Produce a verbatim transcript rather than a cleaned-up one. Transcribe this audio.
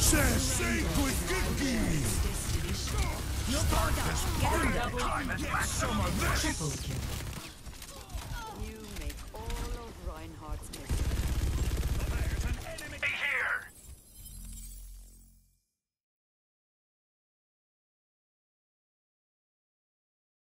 Sacred cookie! Start this party! Time and get some of this! Triple kill.